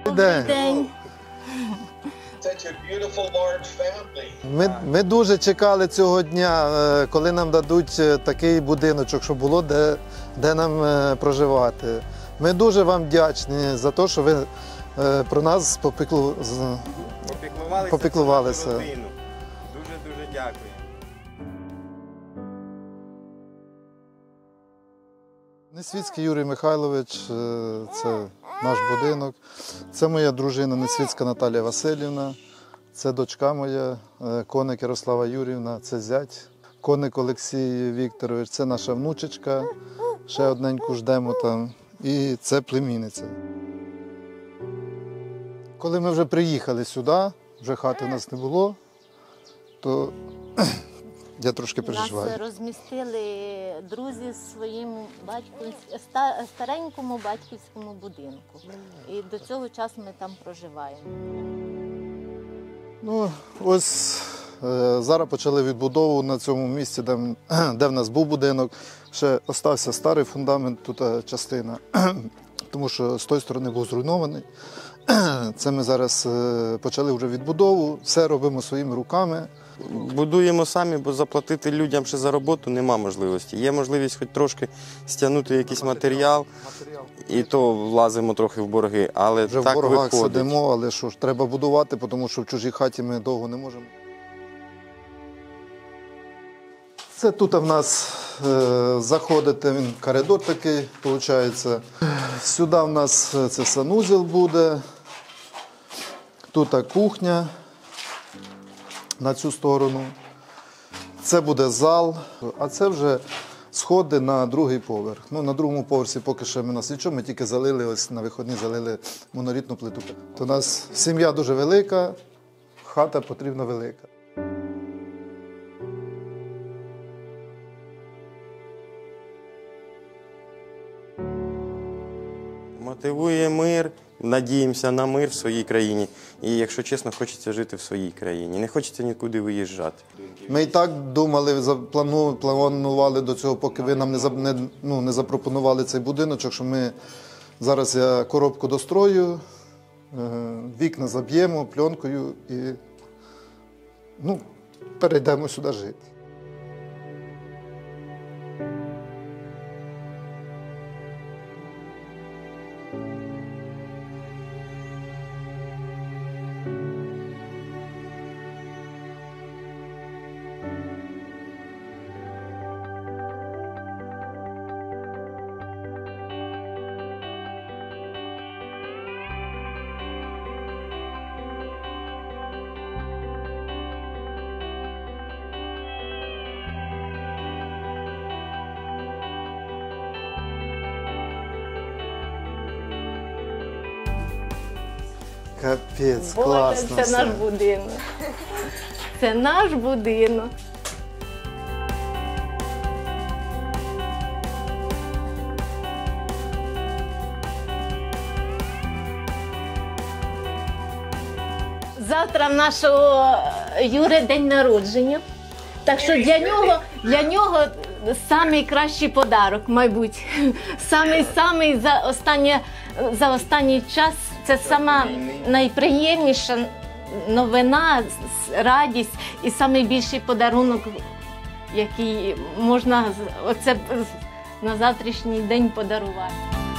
Добрий день. Ми дуже чекали цього дня, коли нам дадуть такий будиночок, щоб було де нам проживати. Ми дуже вам вдячні за те, що ви про нас попіклувалися. Дуже-дуже дякую. Несвіцький Юрій Михайлович, це наш будинок. Це моя дружина Несвіцька Наталія Васильівна, це дочка моя, Коник Ярослава Юріївна, це зять, Коник Олексій Вікторович, це наша внучечка, ще одненьку ждемо там, і це племінниця. Коли ми вже приїхали сюди, вже хати у нас не було, то я трошки переживаю. Нас розмістили друзі в своєму старенькому батьківському будинку. І до цього часу ми там проживаємо. Ну, ось зараз почали відбудову на цьому місці, де в нас був будинок. Ще залишився старий фундамент, тут частина, тому що з тої сторони був зруйнований. Це ми зараз почали вже відбудову, все робимо своїми руками. Будуємо самі, бо заплатити людям ще за роботу нема можливості. Є можливість хоч трошки стягнути якийсь матеріал, і то влазимо трохи в борги, але вже так в боргах виходить. сидимо, але що ж, треба будувати, тому що в чужій хаті ми довго не можемо. Це тут в нас заходите, він коридор такий, виходить. Сюди в нас це санузел буде, тут кухня на цю сторону. Це буде зал, а це вже сходи на другий поверх. Ну, на другому поверсі поки що ми нас нічого, ми тільки залили, ось на вихідні залили монолітну плиту. То у нас сім'я дуже велика, хата потрібна велика. Мотивує мир, надіємося на мир в своїй країні. І, якщо чесно, хочеться жити в своїй країні. Не хочеться нікуди виїжджати. Ми і так думали, планували до цього, поки ви нам не запропонували цей будиночок, що ми зараз я коробку дострою, вікна заб'ємо пленкою і перейдемо сюди жити. Капець, класно. Боже, це наш будинок. Це наш будинок. Завтра в нашого Юри день народження. Так що для нього найкращий подарок, мабуть. Самий за останній час. Це сама найприємніша новина, радість і найбільший подарунок, який можна на завтрашній день подарувати.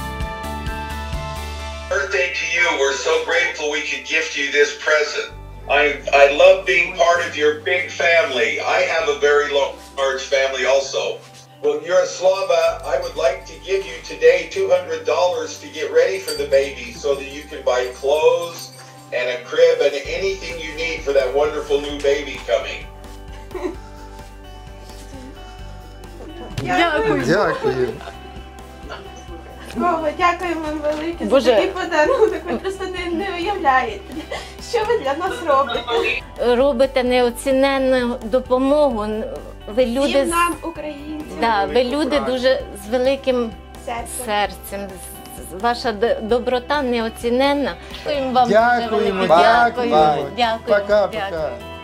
Birthday to you. We're so grateful we could gift you this present. I love being part of your big family. I have a very large family also. Well, Yaroslava, I would like to give you today $200 to get ready for the baby so that you can buy clothes and a crib and anything you need for that wonderful new baby coming. Дякую. Дякую. Вова, дякую вам велике за такий подарунок. Ви просто не уявляєте, що ви для нас робите. Робите неоціненну допомогу. Ви люди, всім нам, українцям. Да, ви люди дуже з великим серцем. Ваша доброта неоціненна. Дякуємо вам. Дякуємо. Дякую. Пока-пока.